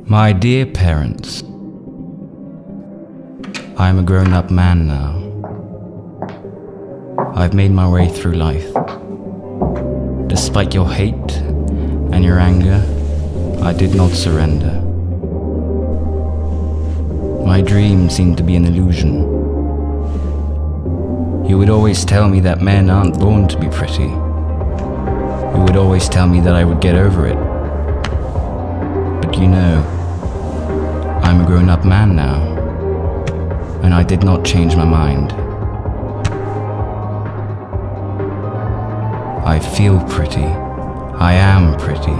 My dear parents, I am a grown-up man now. I've made my way through life. Despite your hate and your anger, I did not surrender. My dream seemed to be an illusion. You would always tell me that men aren't born to be pretty. You would always tell me that I would get over it. But you know, I'm a grown-up man now, and I did not change my mind. I feel pretty. I am pretty.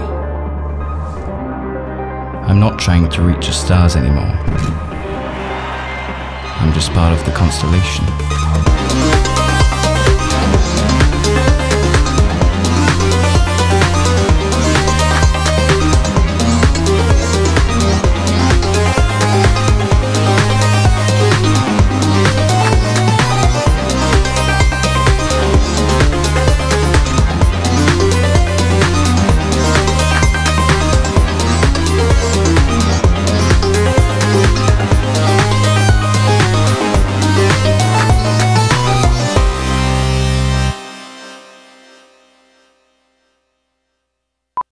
I'm not trying to reach the stars anymore. I'm just part of the constellation.